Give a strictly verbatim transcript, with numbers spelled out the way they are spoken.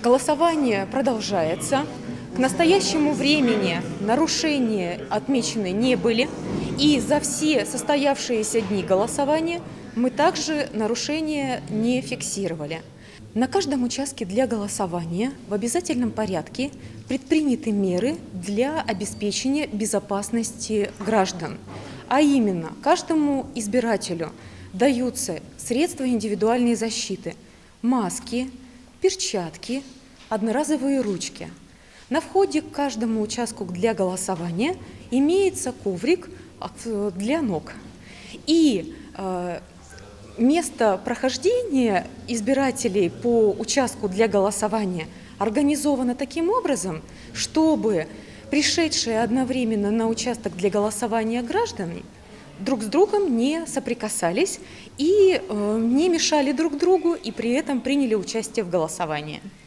Голосование продолжается. К настоящему времени нарушения отмечены не были. И за все состоявшиеся дни голосования мы также нарушения не фиксировали. На каждом участке для голосования в обязательном порядке предприняты меры для обеспечения безопасности граждан. А именно, каждому избирателю даются средства индивидуальной защиты, маски, перчатки, одноразовые ручки. На входе к каждому участку для голосования имеется коврик для ног. И э, место прохождения избирателей по участку для голосования организовано таким образом, чтобы пришедшие одновременно на участок для голосования граждане друг с другом не соприкасались и э, не мешали друг другу, и при этом приняли участие в голосовании.